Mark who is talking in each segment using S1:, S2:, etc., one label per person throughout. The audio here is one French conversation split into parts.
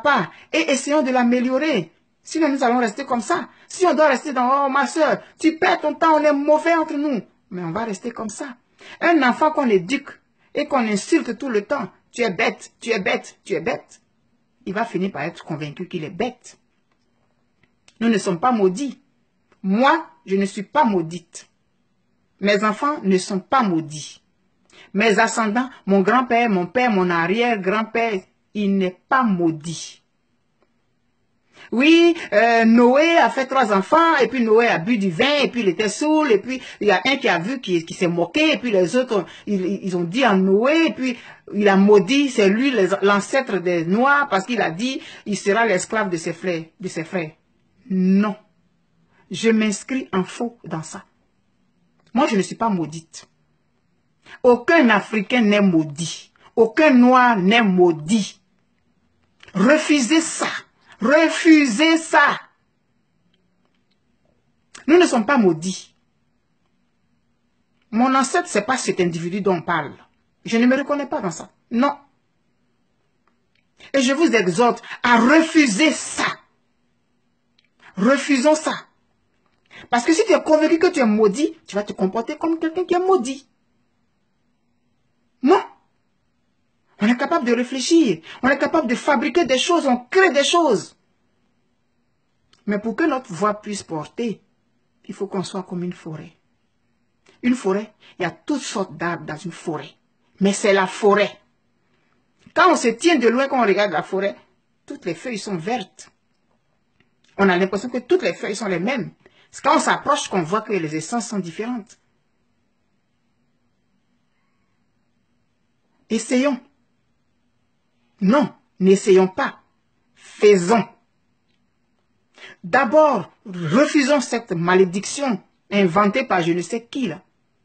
S1: pas et essayons de l'améliorer. Sinon, nous allons rester comme ça. Si on doit rester dans « Oh, ma soeur, tu perds ton temps, on est mauvais entre nous. » Mais on va rester comme ça. Un enfant qu'on éduque et qu'on insulte tout le temps, « Tu es bête, tu es bête, tu es bête. » Il va finir par être convaincu qu'il est bête. Nous ne sommes pas maudits. Moi, je ne suis pas maudite. Mes enfants ne sont pas maudits. Mes ascendants, mon grand-père, mon père, mon arrière-grand-père, il n'est pas maudit. Oui, Noé a fait 3 enfants, et puis Noé a bu du vin, et puis il était saoul, et puis il y a un qui a vu, qui s'est moqué, et puis les autres, ils ont dit à Noé, et puis il a maudit, c'est lui l'ancêtre des Noirs, parce qu'il a dit, il sera l'esclave de ses frères. Non, je m'inscris en faux dans ça. Moi, je ne suis pas maudite. Aucun Africain n'est maudit. Aucun Noir n'est maudit. Refusez ça. Refusez ça. Nous ne sommes pas maudits. Mon ancêtre, ce n'est pas cet individu dont on parle. Je ne me reconnais pas dans ça. Non. Et je vous exhorte à refuser ça. Refusons ça. Parce que si tu es convaincu que tu es maudit, tu vas te comporter comme quelqu'un qui est maudit. Non. On est capable de réfléchir. On est capable de fabriquer des choses. On crée des choses. Mais pour que notre voix puisse porter, il faut qu'on soit comme une forêt. Une forêt, il y a toutes sortes d'arbres dans une forêt. Mais c'est la forêt. Quand on se tient de loin, quand on regarde la forêt, toutes les feuilles sont vertes. On a l'impression que toutes les feuilles sont les mêmes. C'est quand on s'approche qu'on voit que les essences sont différentes. Essayons. Non, n'essayons pas. Faisons. D'abord, refusons cette malédiction inventée par je ne sais qui là.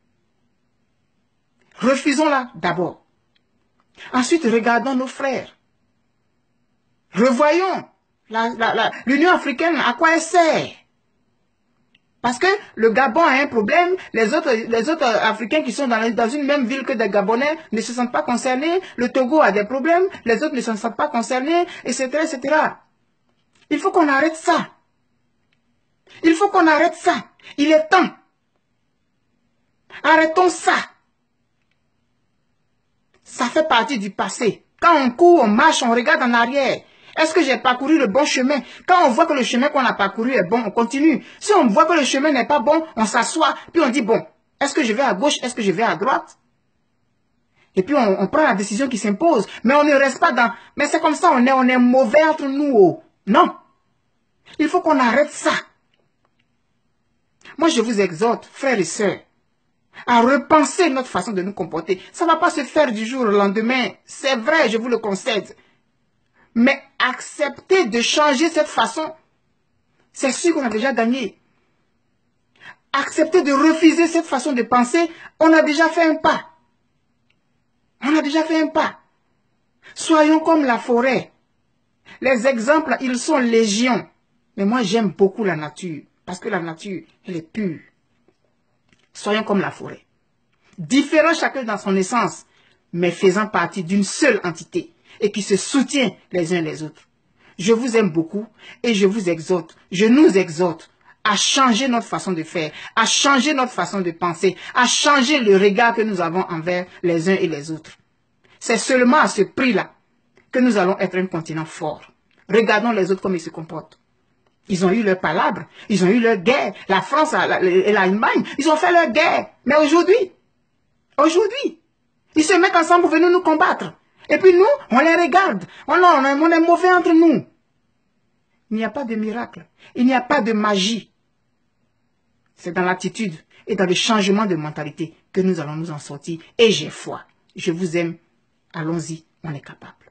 S1: Refusons-la d'abord. Ensuite, regardons nos frères. Revoyons l'Union africaine, à quoi elle sert. Parce que le Gabon a un problème, les autres Africains qui sont dans une même ville que des Gabonais ne se sentent pas concernés, le Togo a des problèmes, les autres ne se sentent pas concernés, etc., etc. Il faut qu'on arrête ça. Il faut qu'on arrête ça. Il est temps. Arrêtons ça. Ça fait partie du passé. Quand on court, on marche, on regarde en arrière. Est-ce que j'ai parcouru le bon chemin? Quand on voit que le chemin qu'on a parcouru est bon, on continue. Si on voit que le chemin n'est pas bon, on s'assoit, puis on dit, bon, est-ce que je vais à gauche, est-ce que je vais à droite? Et puis on prend la décision qui s'impose. Mais on ne reste pas dans, mais c'est comme ça, on est mauvais entre nous. Oh. Non. Il faut qu'on arrête ça. Moi, je vous exhorte, frères et sœurs, à repenser notre façon de nous comporter. Ça ne va pas se faire du jour au lendemain. C'est vrai, je vous le concède. Mais accepter de changer cette façon, c'est sûr qu'on a déjà gagné. Accepter de refuser cette façon de penser, on a déjà fait un pas. On a déjà fait un pas. Soyons comme la forêt. Les exemples, ils sont légion. Mais moi, j'aime beaucoup la nature. Parce que la nature, elle est pure. Soyons comme la forêt. Différents chacun dans son essence, mais faisant partie d'une seule entité. Et qui se soutient les uns les autres. Je vous aime beaucoup et je vous exhorte, je nous exhorte à changer notre façon de faire, à changer notre façon de penser, à changer le regard que nous avons envers les uns et les autres. C'est seulement à ce prix-là que nous allons être un continent fort. Regardons les autres comme ils se comportent. Ils ont eu leur palabre, ils ont eu leur guerre. La France et l'Allemagne, ils ont fait leur guerre. Mais aujourd'hui, ils se mettent ensemble pour venir nous combattre. Et puis nous, on les regarde. On est mauvais entre nous. Il n'y a pas de miracle. Il n'y a pas de magie. C'est dans l'attitude et dans le changement de mentalité que nous allons nous en sortir. Et j'ai foi. Je vous aime. Allons-y, on est capable.